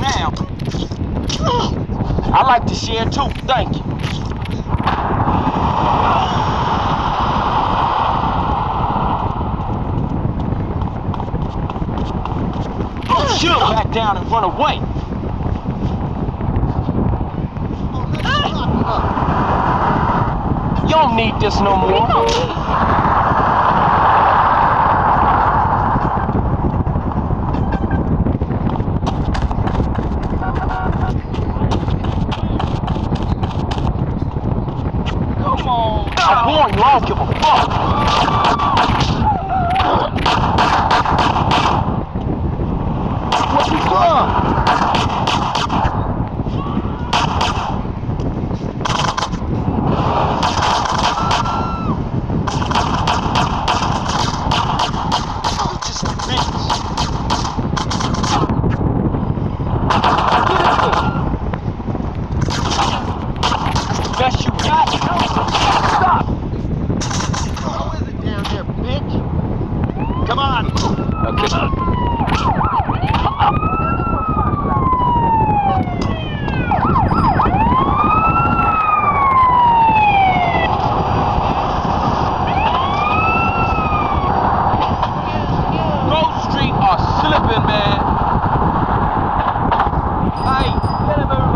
now. I like to share too, thank you. You should back down and run away. You don't need this no more. Come on. I warn you, I don't give a fuck. What's he from? Best you got? Stop! How is it down there, bitch? Come on! Okay. Grove Street are slipping, man. Hey, let him